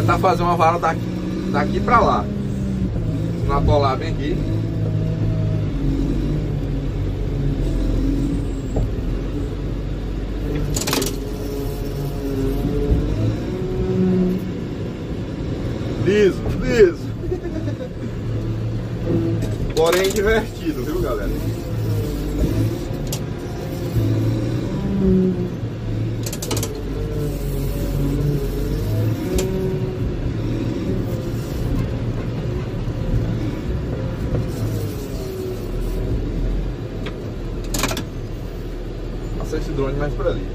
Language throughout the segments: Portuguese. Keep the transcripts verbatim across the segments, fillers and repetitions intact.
tentar fazer uma vara daqui, daqui pra lá. Se não atolar bem aqui. Liso, liso. Porém divertido, viu, galera? Passa esse drone mais pra ali.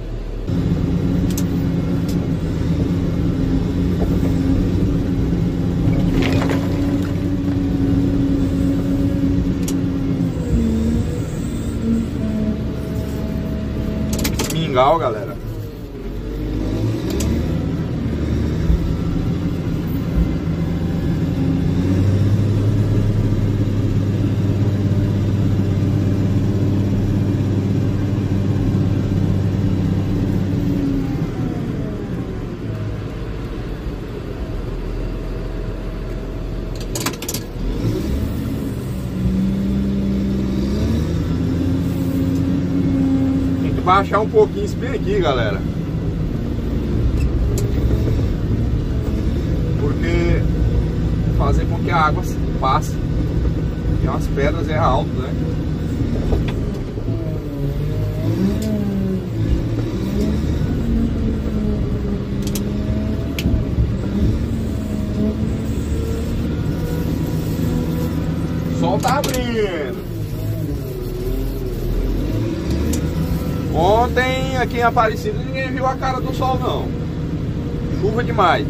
Mingau, galera. Baixar um pouquinho esse bem aqui, galera, porque fazer com que a água passe, e as pedras é alto, né? O sol tá abrindo. Ontem aqui em Aparecida ninguém viu a cara do sol não. Chuva demais.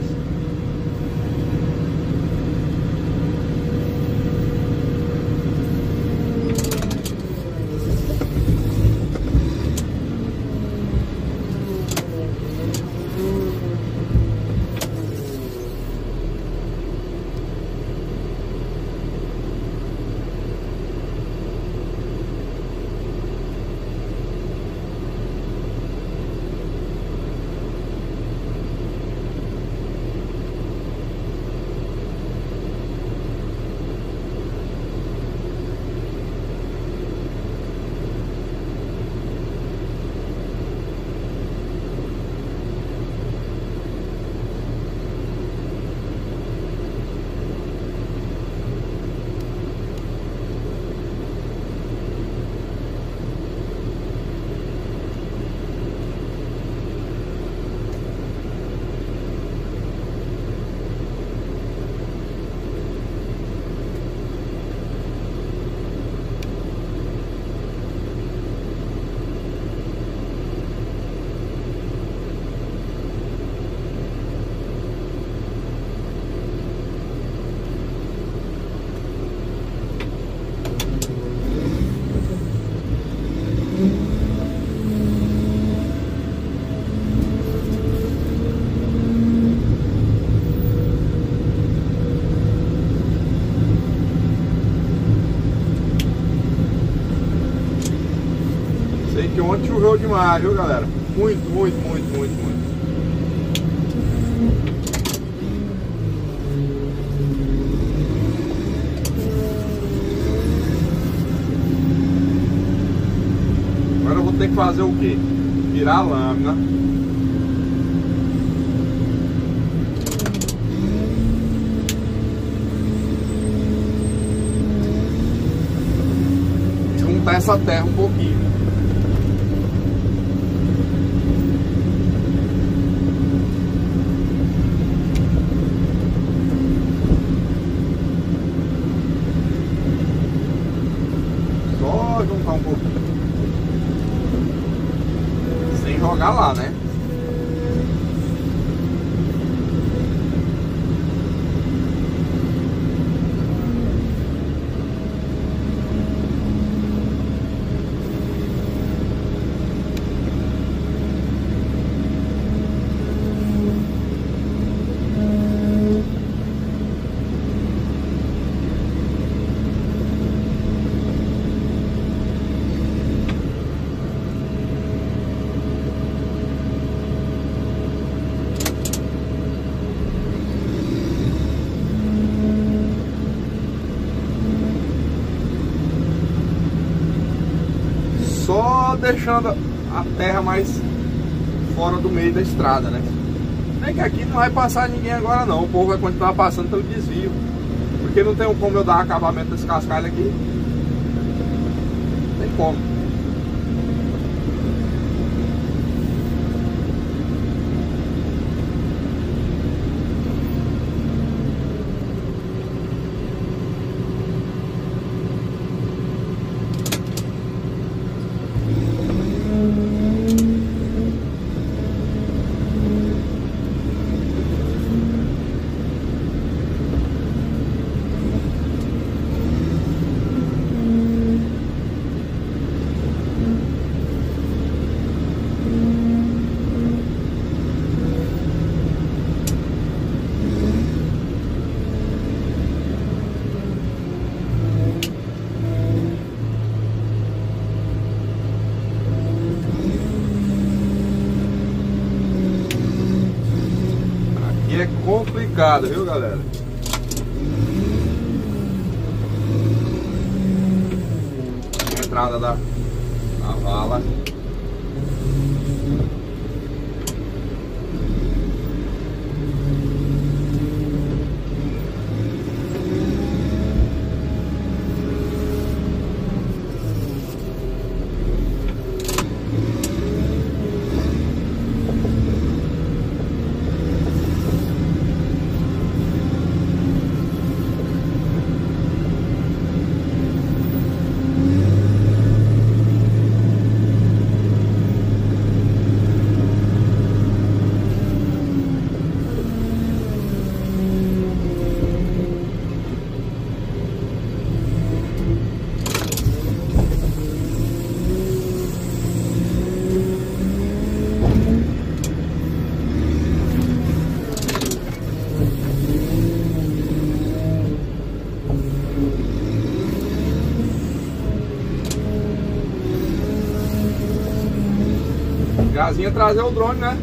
Sei que ontem choveu demais, viu, galera? Muito, muito, muito, muito, muito. Agora eu vou ter que fazer o quê? Virar a lâmina. Juntar essa terra um pouquinho. Só juntar um pouquinho. Sem jogar lá, né? deixando a terra mais fora do meio da estrada, né? Nem que aqui não vai passar ninguém agora não, o povo vai continuar passando pelo desvio, porque não tem como eu dar acabamento desse cascalho aqui, não tem como. É complicado, viu, galera? A entrada da, da vala. Gazinha trazer o drone, né?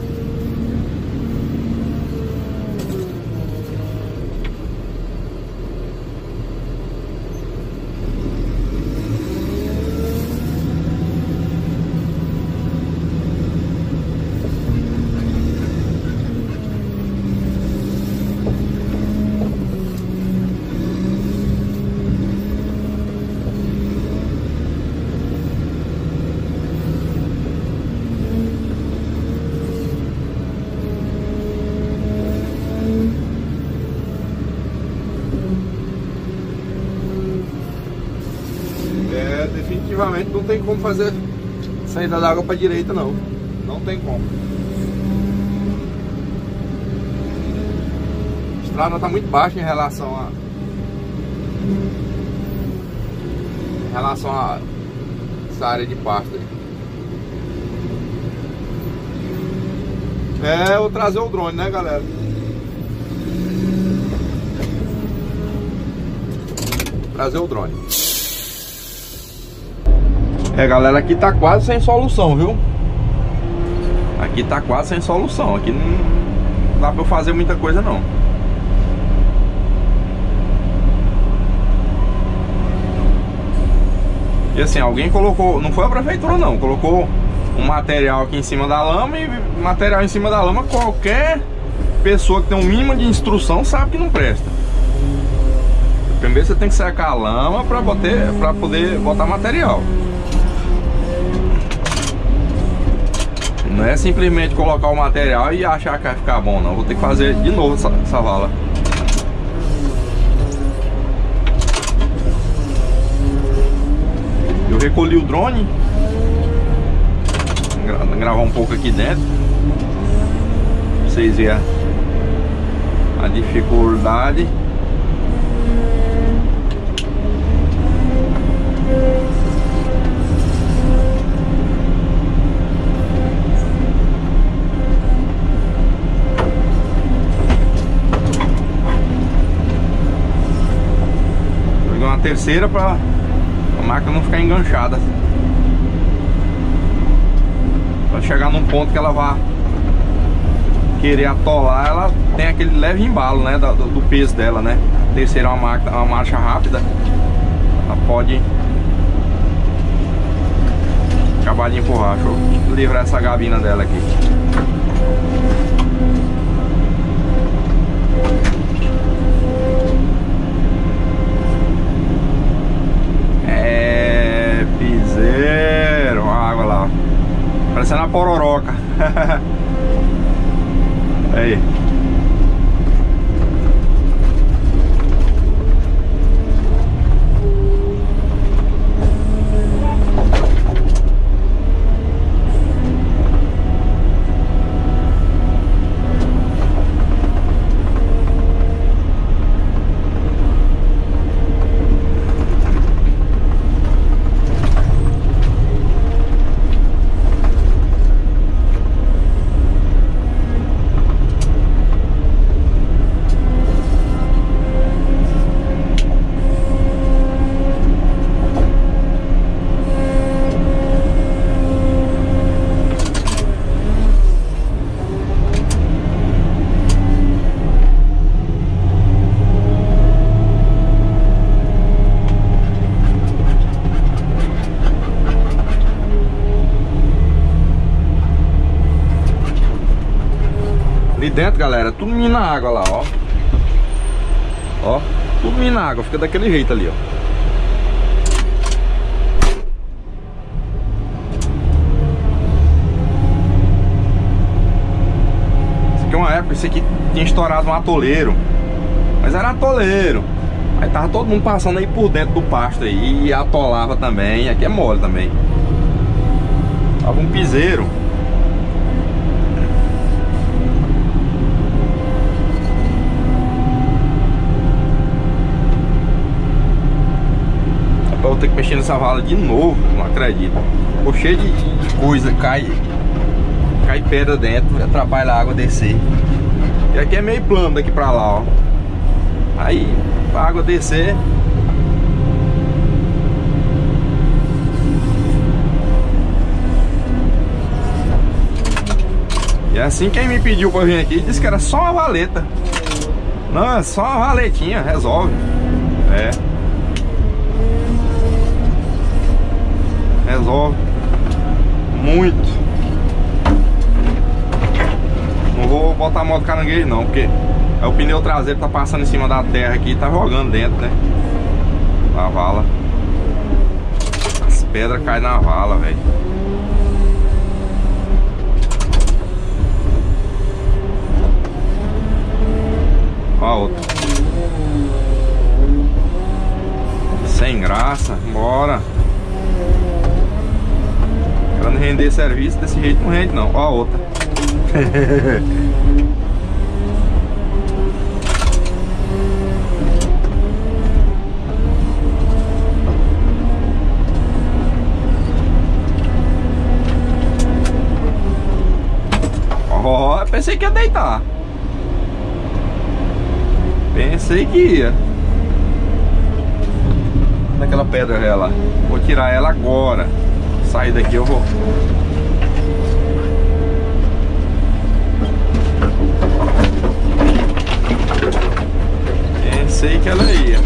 Definitivamente não tem como fazer saída da água para direita, não. Não tem como. A estrada está muito baixa em relação a em relação a essa área de pasto aí. É, eu vou trazer o drone, né, galera? Trazer o drone. É, galera, aqui tá quase sem solução, viu? Aqui tá quase sem solução. Aqui não dá pra eu fazer muita coisa, não. E assim, alguém colocou... Não foi a prefeitura, não. Colocou um material aqui em cima da lama. E material em cima da lama, qualquer pessoa que tem um mínimo de instrução sabe que não presta. Primeiro você tem que secar a lama pra, botar, pra poder botar material. Não é simplesmente colocar o material e achar que vai ficar bom, não. Vou ter que fazer de novo essa, essa vala. Eu recolhi o drone. Vou gravar um pouco aqui dentro pra vocês verem a dificuldade. Terceira para a máquina não ficar enganchada, para chegar num ponto que ela vá querer atolar, ela tem aquele leve embalo, né, do, do peso dela, né. Terceira é uma máquina, uma marcha rápida, ela pode Acabar de empurrar. Deixa eu livrar essa gabina dela aqui. É, piseiro. Olha a água lá, ó. Parecendo a pororoca. Aí. Dentro, galera, tudo mina água lá, ó. Ó, tudo mina água, fica daquele jeito ali, ó. Isso aqui é uma época, isso aqui tinha estourado um atoleiro. Mas era atoleiro. Aí tava todo mundo passando aí por dentro do pasto aí. E atolava também, aqui é mole também. Tava um piseiro. Eu vou ter que mexer nessa vala de novo, não acredito. Ficou cheio de, de coisa, cai, cai pedra dentro, atrapalha a água descer. E aqui é meio plano daqui pra lá, ó. Aí, pra água descer. E assim, quem me pediu pra vir aqui disse que era só uma valeta. Não, é só uma valetinha, resolve. É. Resolve muito. Não vou botar modo caranguejo não, porque é o pneu traseiro tá passando em cima da terra aqui e tá jogando dentro, né? Na vala. As pedras caem na vala, velho. Ó a outra. Sem graça, bora. Querendo render serviço desse jeito não rende não. Ó a outra. Ó, pensei que ia deitar. Pensei que ia. Naquela pedra ela. Vou tirar ela agora. Sair daqui eu vou. Pensei que ela ia.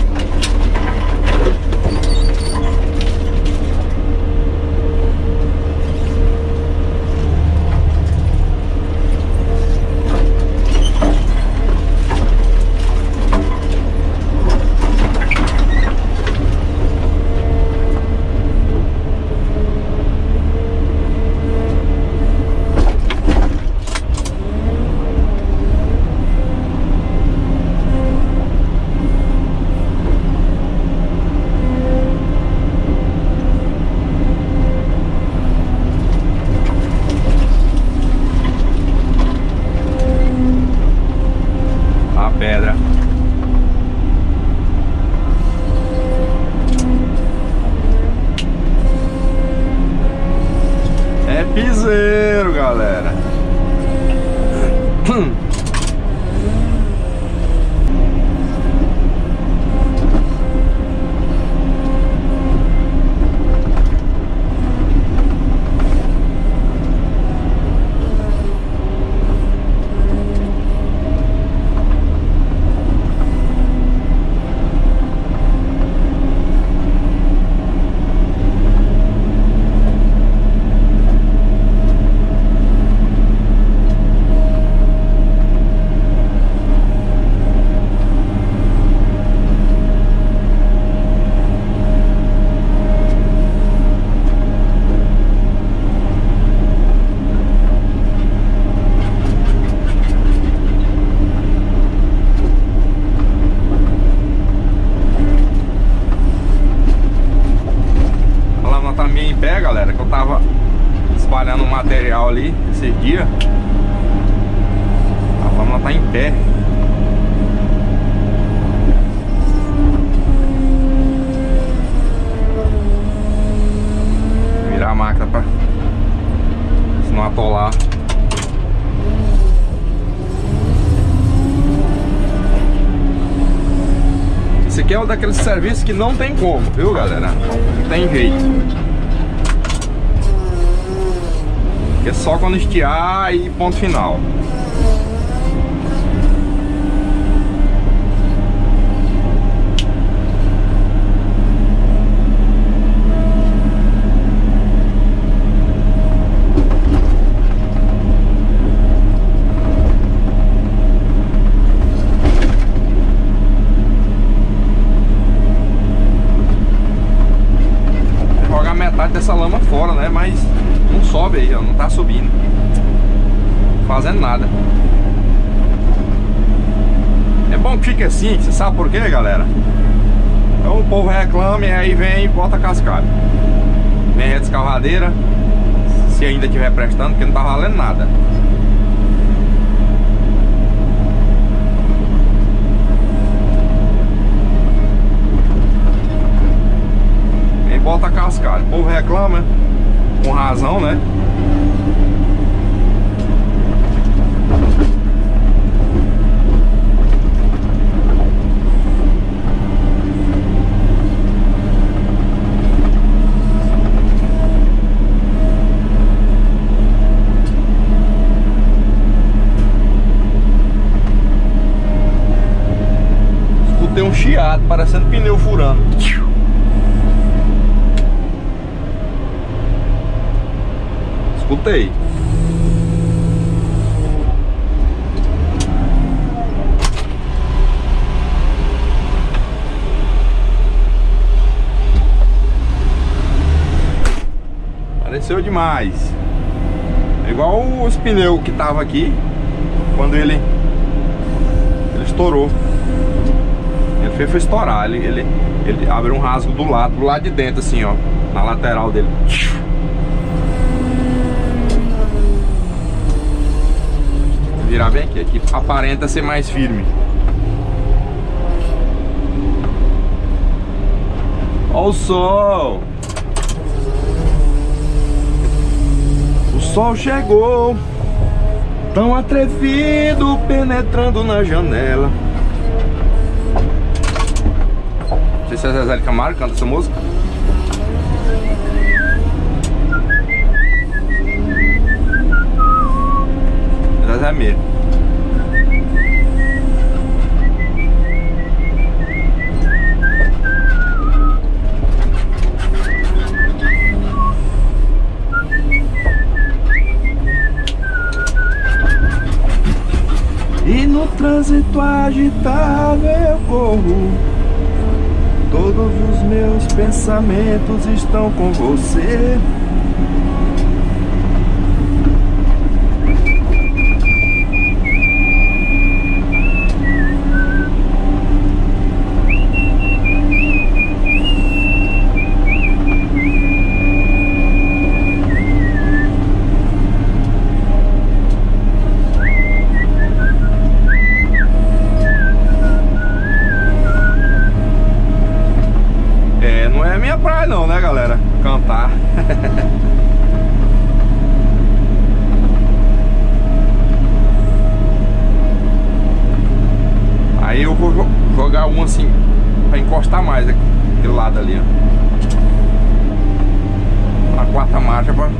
Pedra. É piseiro, galera. ali esses dias. A lâmina tá em pé. Virar a máquina pra se não atolar. Esse aqui é um daqueles serviços que não tem como, viu, galera? Não tem jeito. É só quando estiar e ponto final. Jogar metade dessa lama fora, né? Mas não sobe aí, ó, não tá subindo, fazendo nada. É bom que fique assim, você sabe por quê, galera? Então o povo reclama e aí vem e bota cascalho. Vem a descalvadeira, se ainda estiver prestando, porque não tá valendo nada. Vem e bota cascalho. O povo reclama, com razão, né? Escutei um chiado, parecendo pneu furando. Escutei. Pareceu demais. É igual os pneus que tava aqui quando ele ele estourou. Ele fez foi estourar. Ele, ele, ele abre um rasgo do lado, do lado de dentro, assim, ó, na lateral dele. Virar bem aqui, aqui aparenta ser mais firme. Olha o sol. O sol chegou, tão atrevido, penetrando na janela. Não sei se é Zezé de Camargo que canta essa música. Zezé mesmo. E no trânsito agitado eu corro, todos os meus pensamentos estão com você. Praia não, né, galera? Cantar. Aí eu vou jogar um assim pra encostar mais aquele lado ali, ó. A quarta marcha pra...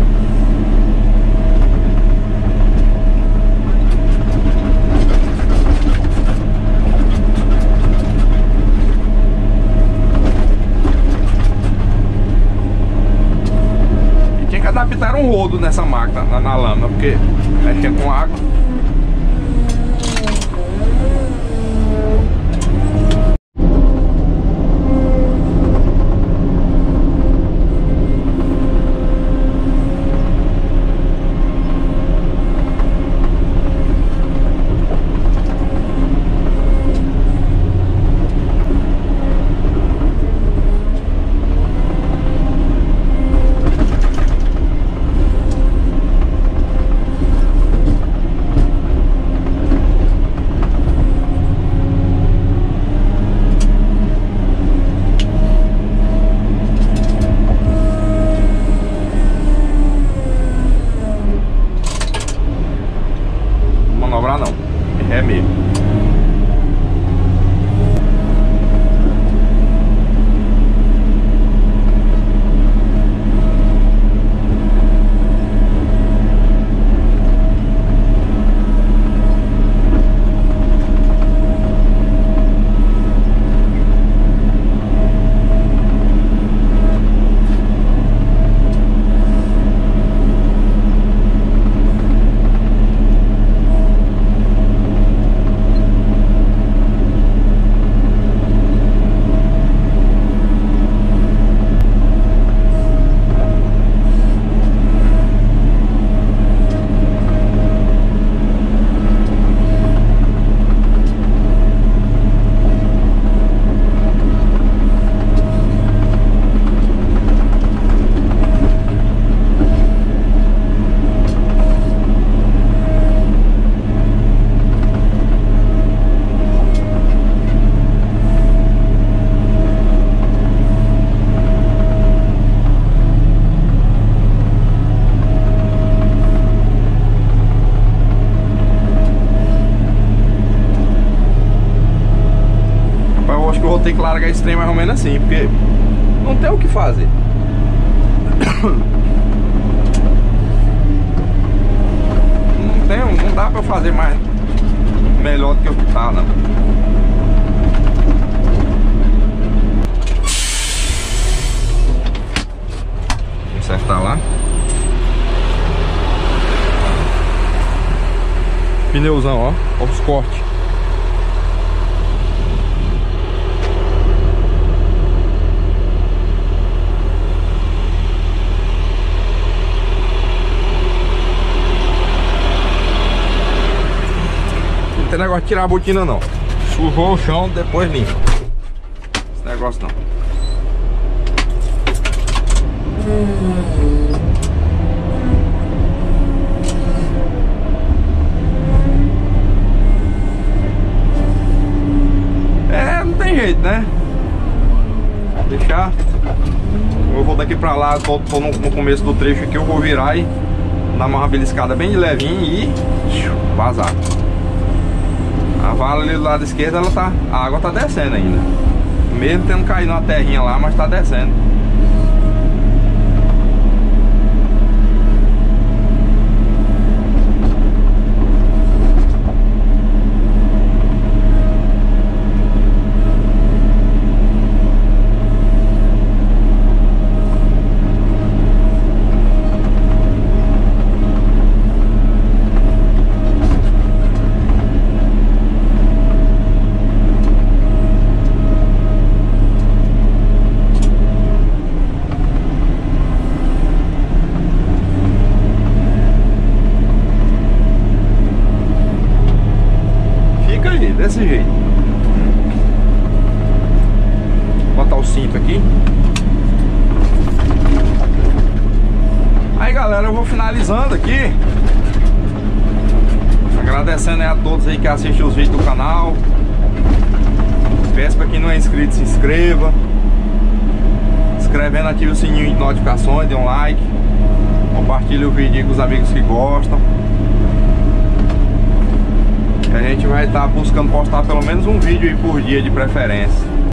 adaptar um rodo nessa máquina, na, na lâmina, porque mexendo com água. manobrar não. É mesmo. Vou ter que largar esse trem mais ou menos assim, porque não tem o que fazer. Não tem, não dá pra eu fazer mais melhor do que o que tá, não. Vou acertar lá. Pneuzão, ó, ó os cortes. Não tem negócio de tirar a botina não. Sujou o chão, depois limpa. Esse negócio não. É, não tem jeito, né? Deixar. Eu vou daqui pra lá, tô, tô no, no começo do trecho aqui, eu vou virar e dar uma beliscada bem de levinho e vazar. A vala ali do lado esquerdo, ela tá, a água tá descendo ainda. Mesmo tendo caído uma terrinha lá, mas tá descendo. Desse jeito. Vou botar o cinto aqui. Aí galera, eu vou finalizando aqui, agradecendo aí a todos aí que assistem os vídeos do canal. Peço para quem não é inscrito, se inscreva. Inscrevendo, ative o sininho de notificações, dê um like, compartilhe o vídeo com os amigos que gostam. A gente vai estar buscando postar pelo menos um vídeo aí por dia de preferência.